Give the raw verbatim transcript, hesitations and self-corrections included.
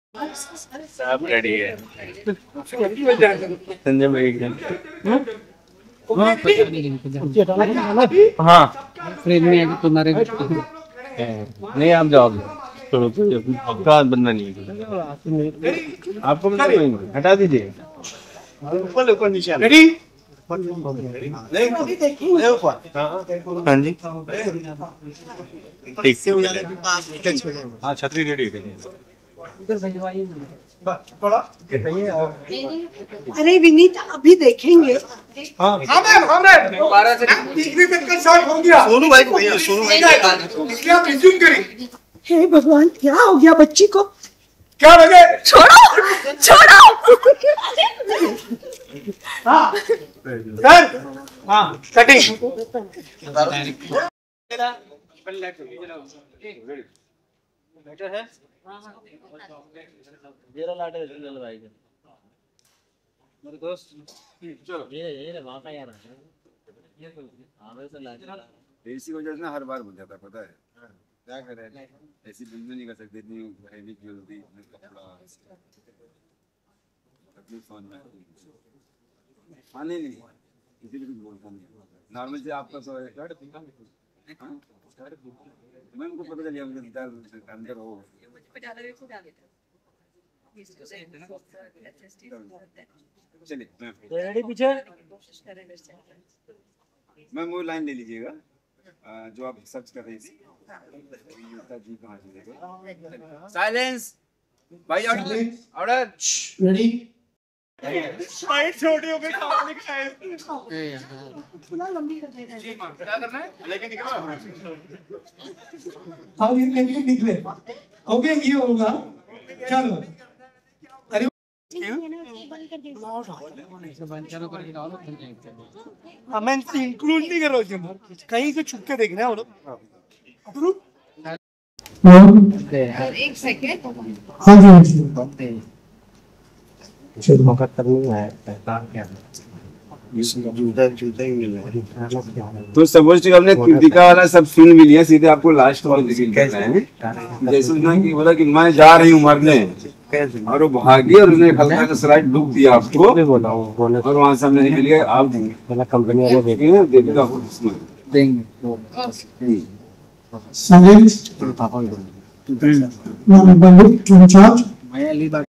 सब रेडी है। संजय भाई हाँ फ्रेम में आगे तुम्हारे नहीं, आप जाओ आपका हाथ बनना नहीं है, आपको हटा दीजिए। रेडी हाँ जी ठीक हाँ छतरी रेडी है। अरे विनीता अभी देखेंगे। हाँ हाँ मैम हाँ मैम तीसरे तक का शॉट हो गया। सोनू भाई को भैया सोनू भाई इसलिए आप रिज्यूम करें। हे भगवान क्या हो गया बच्ची को? क्या लगे? छोड़ो छोड़ो। हाँ सर हाँ कटिंग बेटर है। जीरो लाटे चल भाई मेरे दोस्त चलो ये ये वहां का यार ये आवे से लाटे ऐसी वजह से ना हर बार बन जाता है, पता है क्या करें, ऐसी बिल्कुल नहीं कर सकते इतनी हैवी ज्वेलरी कपड़ा तकलीफ फोन में आने नहीं इसीलिए कुछ बोलता नहीं। नॉर्मल से आपका तो स्टार्ट मैं उनको पता चल गया अंदर हो चलिए रेडी पीछे मैम वो लाइन ले लीजिएगा जो आप सर्च कर रही थी। साइलेंस भाई ऑर्डर ऑर्डर रेडी फाइट छोटी हो गई सामने का है थोड़ा लंबी कर दे रहे हैं। क्या करना है लेके निकलो हाँ ये कहीं निकले ओके ये होगा चलो अरे हाँ मैं इंक्लूड नहीं कर रहा हूँ कहीं से छुप के देखना है वो लोग। एक सेकेंड हाँ जी तो सपोज हमने कृतिका वाला सब फिल्म भी लिया, सीधे आपको लास्ट वाला जैसे ना कि बोला कि मैं जा रही हूँ मरने और वो भागी और उसने हल्का सा स्लाइड डूब दिया आपको और वहाँ से हमने निकल गया। आप कंपनी वाले देखेंगे देखेगा देंगे